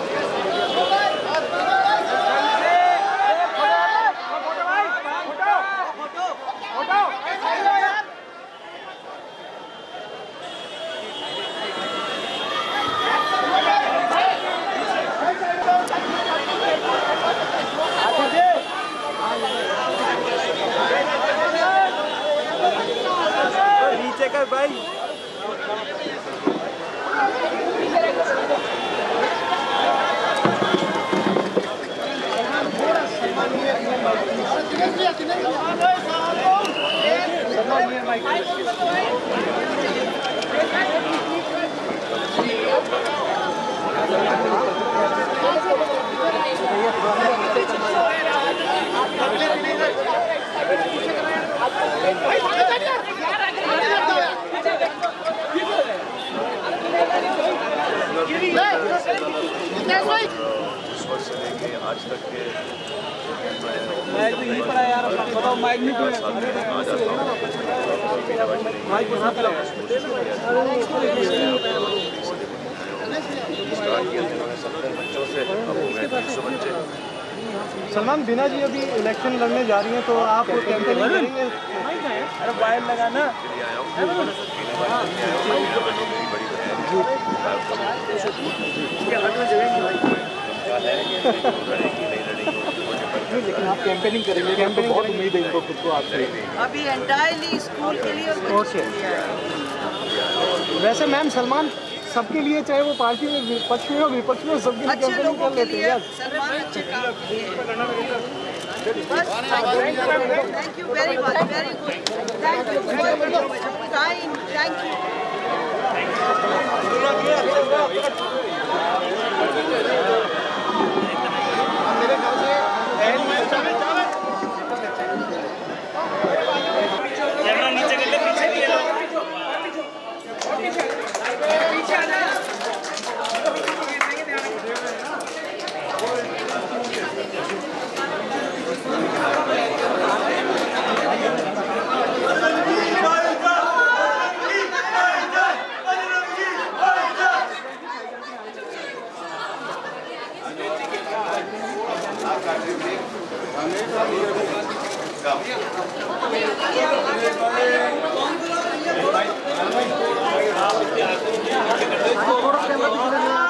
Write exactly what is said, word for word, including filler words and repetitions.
नीचे कर भाई। उस वर्ष से लेके आज तक के मैं तो यही पढ़ा यार, बताओ माइक नहीं कोई माइक कहाँ पे लगा? स्टार्ट किया था सत्तर बच्चों से, अब हो गए एक सौ बच्चे। सलमान, बिना जी अभी इलेक्शन लड़ने जा रही हैं तो आप कैंपेनिंग करेंगे? अरे वायर लगाना। लेकिन आप कैंपेनिंग करेंगे, कैंपेनिंग बहुत उम्मीद है इनको खुद को आपसे। अभी एंटायरली स्कूल के लिए और ओके। वैसे मैम, सलमान सबके लिए, चाहे वो पार्टी में विपक्ष में हो विपक्ष में, सबके लिए कैंपेनिंग कर लेते हैं यार। सलमान अच्छे काम किए। बस thank you very much, very good, thank you for your time, thank you. मेरे ख्याल से नीचे कर ले, पीछे भी है। पीछे आना। थोड़ा